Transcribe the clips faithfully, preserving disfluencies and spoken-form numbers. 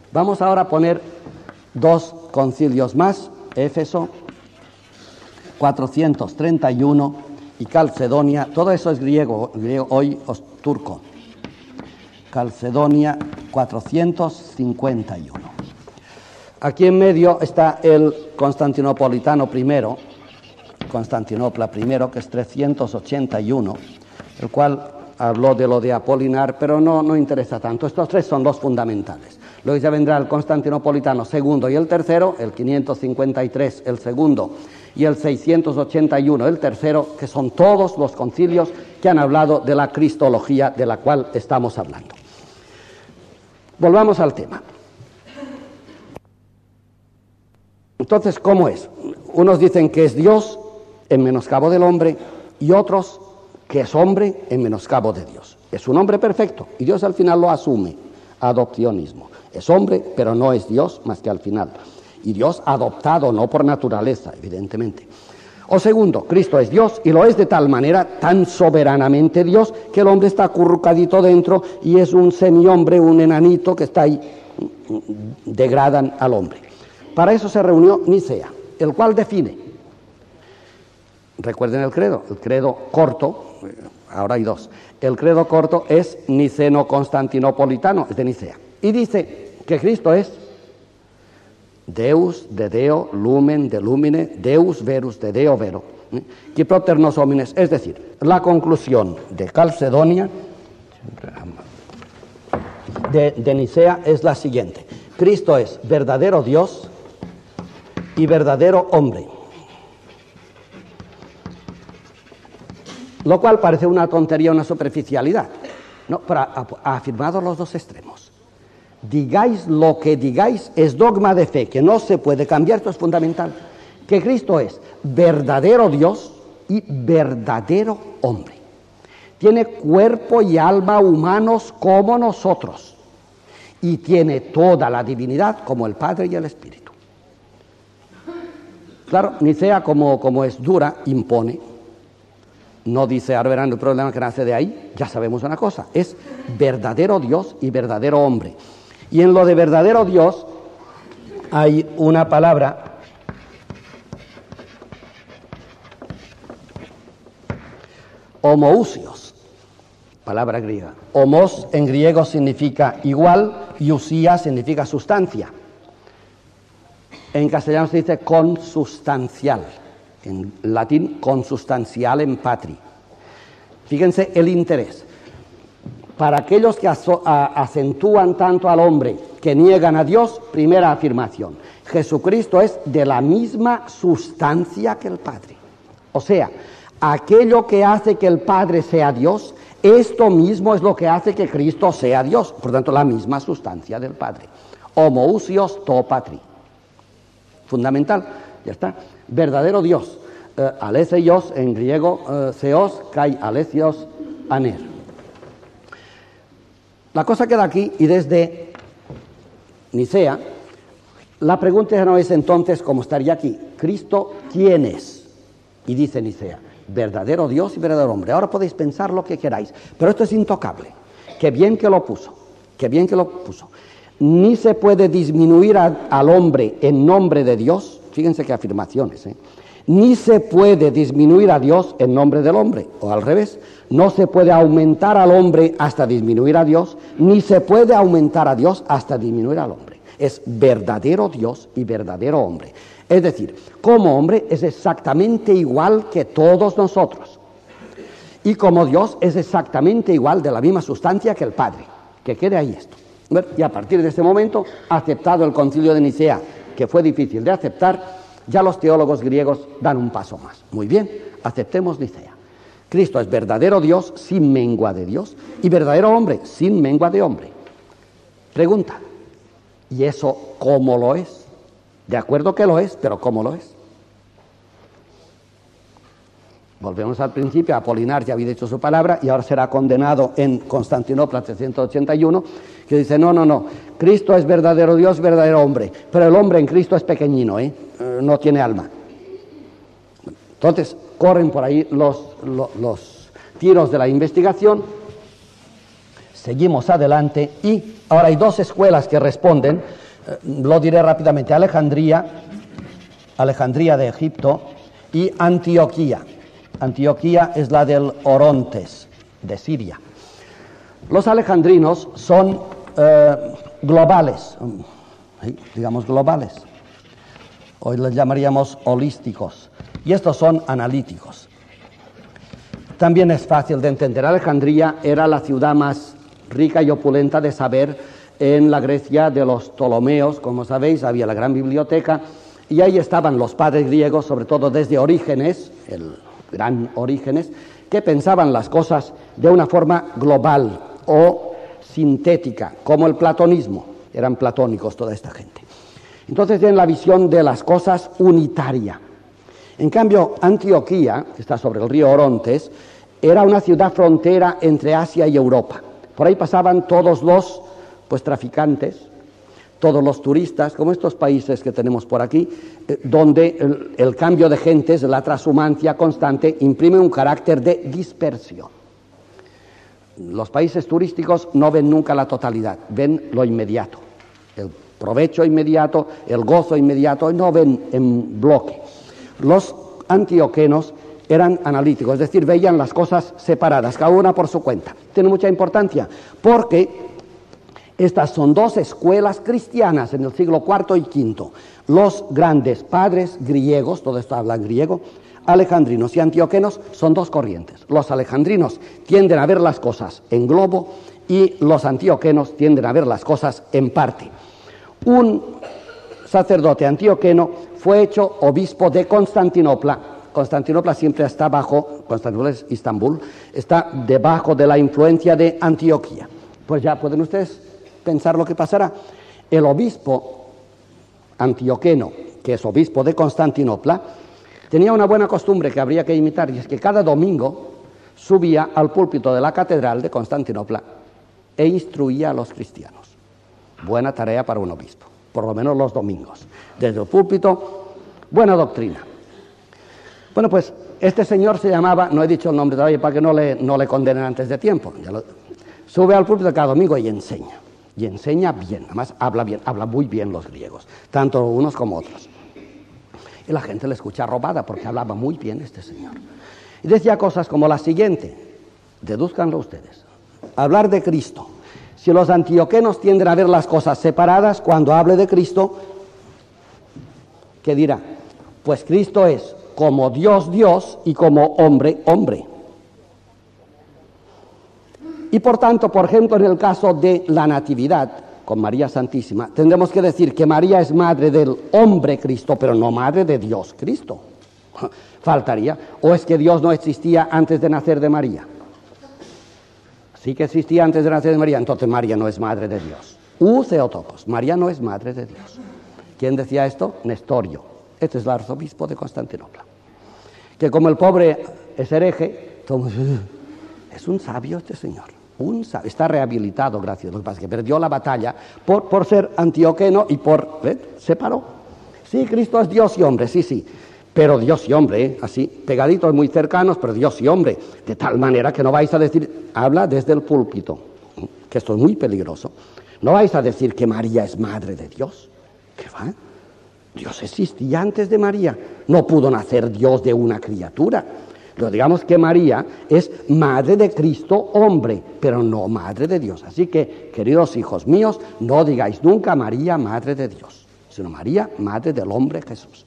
Vamos ahora a poner dos concilios más, Éfeso cuatrocientos treinta y uno y Calcedonia, todo eso es griego, griego hoy es turco. Calcedonia cuatrocientos cincuenta y uno. Aquí en medio está el Constantinopolitano primero, Constantinopla primero, que es trescientos ochenta y uno, el cual habló de lo de Apolinar, pero no, no interesa tanto. Estos tres son los fundamentales. Luego ya vendrá el Constantinopolitano segundo y el tercero, el quinientos cincuenta y tres el segundo y el seiscientos ochenta y uno el tercero, que son todos los concilios que han hablado de la cristología de la cual estamos hablando. Volvamos al tema. Entonces, ¿cómo es? Unos dicen que es Dios en menoscabo del hombre y otros que es hombre en menoscabo de Dios. Es un hombre perfecto y Dios al final lo asume, adopcionismo. Es hombre, pero no es Dios más que al final. Y Dios adoptado, no por naturaleza, evidentemente. O segundo, Cristo es Dios y lo es de tal manera, tan soberanamente Dios, que el hombre está acurrucadito dentro y es un semihombre, un enanito que está ahí, degradan al hombre. Para eso se reunió Nicea, el cual define, recuerden el credo, el credo corto, ahora hay dos, el credo corto es niceno-constantinopolitano, es de Nicea, y dice que Cristo es Deus de Deo, lumen de lumine, Deus verus de Deo vero, qui propter nos homines, es decir, la conclusión de Calcedonia, de, de Nicea es la siguiente: Cristo es verdadero Dios y verdadero hombre. Lo cual parece una tontería, una superficialidad. No, pero ha, ha afirmado los dos extremos. Digáis lo que digáis, es dogma de fe, que no se puede cambiar, esto es fundamental. Que Cristo es verdadero Dios y verdadero hombre. Tiene cuerpo y alma humanos como nosotros. Y tiene toda la divinidad como el Padre y el Espíritu. Claro, Nicea, como, como es dura, impone. No dice, ahora verán el problema que nace de ahí, ya sabemos una cosa, es verdadero Dios y verdadero hombre. Y en lo de verdadero Dios hay una palabra homoousios, palabra griega. Homos en griego significa igual y usía significa sustancia. En castellano se dice consustancial, en latín consustancialem patri. Fíjense el interés. Para aquellos que aso- a- acentúan tanto al hombre, que niegan a Dios, primera afirmación: Jesucristo es de la misma sustancia que el Padre. O sea, aquello que hace que el Padre sea Dios, esto mismo es lo que hace que Cristo sea Dios. Por tanto, la misma sustancia del Padre. Homoousios to patri. Fundamental, ya está. Verdadero Dios. Uh, aleceios, en griego, uh, theos, kai alecios aner. La cosa queda aquí, y desde Nicea, la pregunta ya no es entonces, como estaría aquí, Cristo, ¿quién es? Y dice Nicea, verdadero Dios y verdadero hombre. Ahora podéis pensar lo que queráis, pero esto es intocable. Qué bien que lo puso, qué bien que lo puso. Ni se puede disminuir a, al hombre en nombre de Dios, fíjense qué afirmaciones, ¿eh? Ni se puede disminuir a Dios en nombre del hombre, o al revés, no se puede aumentar al hombre hasta disminuir a Dios, ni se puede aumentar a Dios hasta disminuir al hombre. Es verdadero Dios y verdadero hombre. Es decir, como hombre es exactamente igual que todos nosotros. Y como Dios es exactamente igual, de la misma sustancia que el Padre. Que quede ahí esto. Y a partir de ese momento, aceptado el concilio de Nicea, que fue difícil de aceptar, ya los teólogos griegos dan un paso más. Muy bien, aceptemos Nicea. Cristo es verdadero Dios sin mengua de Dios y verdadero hombre sin mengua de hombre. Pregunta, ¿y eso cómo lo es? De acuerdo que lo es, pero ¿cómo lo es? Volvemos al principio, Apolinar ya había dicho su palabra y ahora será condenado en Constantinopla trescientos ochenta y uno, que dice, no, no, no, Cristo es verdadero Dios, verdadero hombre, pero el hombre en Cristo es pequeñino, ¿eh? No tiene alma. Entonces, corren por ahí los, los, los tiros de la investigación, Seguimos adelante y ahora hay dos escuelas que responden, eh, lo diré rápidamente, Alejandría, Alejandría de Egipto y Antioquía. Antioquía es la del Orontes, de Siria. Los alejandrinos son eh, globales, ¿sí? digamos globales. Hoy les llamaríamos holísticos. Y estos son analíticos. También es fácil de entender. Alejandría era la ciudad más rica y opulenta de saber en la Grecia de los Ptolomeos. Como sabéis, había la gran biblioteca y ahí estaban los padres griegos, sobre todo desde Orígenes, el gran Orígenes, que pensaban las cosas de una forma global o sintética, como el platonismo. Eran platónicos toda esta gente. Entonces tienen la visión de las cosas unitaria. En cambio, Antioquía, que está sobre el río Orontes, era una ciudad frontera entre Asia y Europa. Por ahí pasaban todos los pues, traficantes, todos los turistas, como estos países que tenemos por aquí, eh, donde el, el cambio de gentes, la transhumancia constante, imprime un carácter de dispersión. Los países turísticos no ven nunca la totalidad, ven lo inmediato, el provecho inmediato, el gozo inmediato, y no ven en bloque. Los antioquenos eran analíticos, es decir, veían las cosas separadas, cada una por su cuenta. Tiene mucha importancia, porque estas son dos escuelas cristianas en el siglo cuarto y quinto. Los grandes padres griegos, todo esto habla en griego, alejandrinos y antioquenos, son dos corrientes. Los alejandrinos tienden a ver las cosas en globo y los antioquenos tienden a ver las cosas en parte. Un sacerdote antioqueno fue hecho obispo de Constantinopla. Constantinopla siempre está bajo, Constantinopla es Istambul, está debajo de la influencia de Antioquía. Pues ya pueden ustedes pensar lo que pasará. El obispo antioqueno, que es obispo de Constantinopla, tenía una buena costumbre que habría que imitar, y es que cada domingo subía al púlpito de la catedral de Constantinopla e instruía a los cristianos. Buena tarea para un obispo, por lo menos los domingos. Desde el púlpito, buena doctrina. Bueno, pues este señor se llamaba, no he dicho el nombre todavía para que no le, no le condenen antes de tiempo, ya lo, sube al púlpito cada domingo y enseña, y enseña bien, además habla bien, habla muy bien los griegos, tanto unos como otros. Y la gente le escucha robada porque hablaba muy bien este señor. Y decía cosas como la siguiente, dedúzcanlo ustedes, hablar de Cristo. Si los antioquenos tienden a ver las cosas separadas, cuando hable de Cristo, ¿qué dirá? Pues Cristo es como Dios, Dios, y como hombre, hombre. Y por tanto, por ejemplo, en el caso de la Natividad, con María Santísima, tendremos que decir que María es madre del hombre Cristo, pero no madre de Dios Cristo. Faltaría. ¿O es que Dios no existía antes de nacer de María? Sí que existía antes de nacer de María, entonces María no es madre de Dios. U Theotokos, María no es madre de Dios. ¿Quién decía esto? Nestorio. Este es el arzobispo de Constantinopla. Que como el pobre es hereje, es un sabio este señor. Un sabio. Está rehabilitado, gracias. Lo que pasa es que perdió la batalla por, por ser antioqueno y por... ¿eh? Se paró. Sí, Cristo es Dios y hombre, sí, sí. Pero Dios y hombre, ¿eh? Así, pegaditos, muy cercanos, pero Dios y hombre. De tal manera que no vais a decir... Habla desde el púlpito, que esto es muy peligroso. No vais a decir que María es madre de Dios. ¿Qué va? Dios existía antes de María. No pudo nacer Dios de una criatura. Pero digamos que María es madre de Cristo hombre, pero no madre de Dios. Así que, queridos hijos míos, no digáis nunca María, madre de Dios, sino María, madre del hombre Jesús.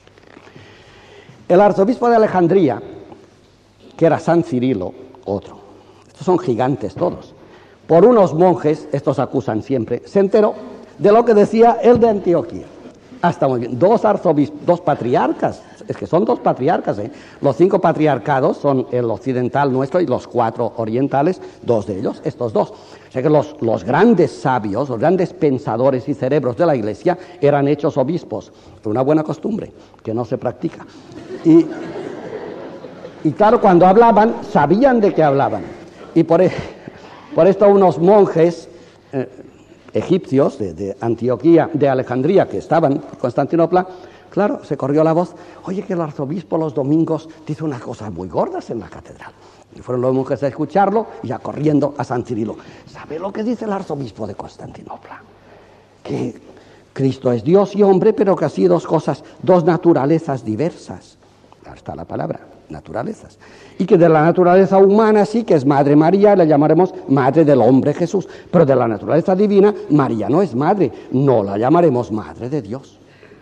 El arzobispo de Alejandría, que era San Cirilo, otro, estos son gigantes todos, por unos monjes, estos acusan siempre, se enteró de lo que decía el de Antioquía. Hasta muy bien, dos arzobispos, dos patriarcas, es que son dos patriarcas, ¿eh? Los cinco patriarcados son el occidental nuestro y los cuatro orientales, dos de ellos, estos dos. O sea que los, los grandes sabios, los grandes pensadores y cerebros de la Iglesia eran hechos obispos, una buena costumbre que no se practica. Y, y claro, cuando hablaban, sabían de qué hablaban. Y por, por esto unos monjes... Eh, egipcios de, de Antioquía, de Alejandría, que estaban en Constantinopla, Claro, se corrió la voz, oye, que el arzobispo los domingos dice unas cosas muy gordas en la catedral. Y fueron los monjes a escucharlo y ya corriendo a San Cirilo. ¿Sabe lo que dice el arzobispo de Constantinopla? Que Cristo es Dios y hombre, pero que así dos cosas, dos naturalezas diversas. Ahí está la palabra, naturalezas. Y que de la naturaleza humana sí que es Madre María, la llamaremos Madre del hombre Jesús. Pero de la naturaleza divina, María no es madre, no la llamaremos Madre de Dios.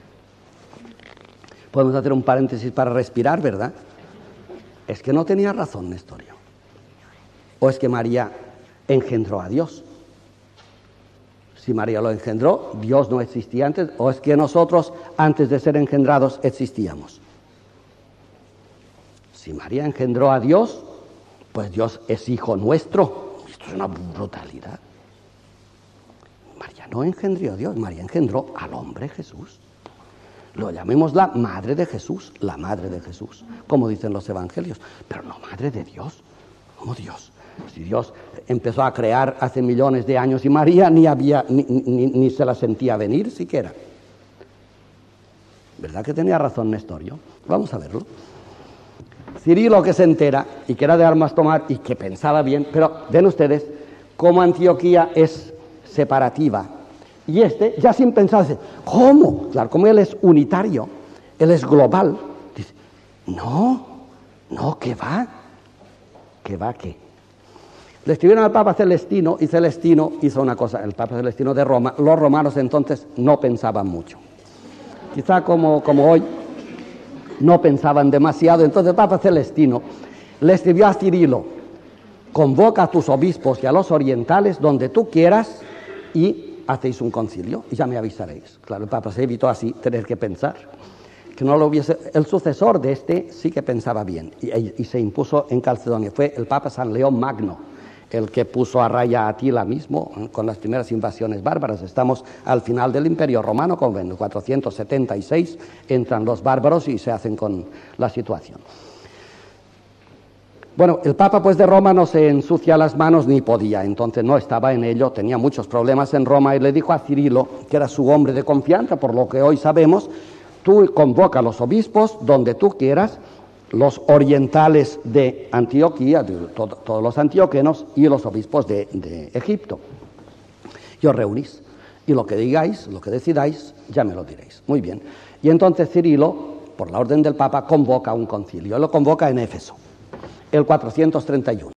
Podemos hacer un paréntesis para respirar, ¿verdad? Es que no tenía razón Nestorio. O es que María engendró a Dios. Si María lo engendró, Dios no existía antes, o es que nosotros, antes de ser engendrados, existíamos. Si María engendró a Dios, pues Dios es hijo nuestro. Esto es una brutalidad. María no engendró a Dios, María engendró al hombre Jesús. Lo llamemos la madre de Jesús, la madre de Jesús, como dicen los evangelios, pero no madre de Dios, como Dios. Si Dios empezó a crear hace millones de años y María ni había ni, ni, ni se la sentía venir siquiera. ¿Verdad que tenía razón Nestorio? Vamos a verlo. Cirilo, que se entera y que era de armas tomar y que pensaba bien, pero ven ustedes cómo Antioquía es separativa. Y este, ya sin pensar, dice, ¿cómo? Claro, como él es unitario, él es global, dice, no, no, ¿qué va? ¿Qué va qué? Le escribieron al Papa Celestino y Celestino hizo una cosa, el Papa Celestino de Roma, los romanos entonces no pensaban mucho. Quizá como, como hoy no pensaban demasiado, entonces el Papa Celestino le escribió a Cirilo, convoca a tus obispos y a los orientales donde tú quieras y hacéis un concilio y ya me avisaréis. Claro, el Papa se evitó así tener que pensar. Que no lo hubiese... El sucesor de este sí que pensaba bien y, y se impuso en Calcedonia. Fue el Papa San León Magno el que puso a raya a Atila mismo con las primeras invasiones bárbaras. Estamos al final del Imperio Romano, como en cuatrocientos setenta y seis entran los bárbaros y se hacen con la situación. Bueno, el Papa pues de Roma no se ensucia las manos ni podía, entonces no estaba en ello, tenía muchos problemas en Roma y le dijo a Cirilo, que era su hombre de confianza, por lo que hoy sabemos, tú convoca a los obispos donde tú quieras, los orientales de Antioquía, de todo, todos los antioquenos y los obispos de, de Egipto. Y os reunís y lo que digáis, lo que decidáis, ya me lo diréis. Muy bien. Y entonces Cirilo, por la orden del Papa, convoca un concilio, lo convoca en Éfeso. El cuatrocientos treinta y uno.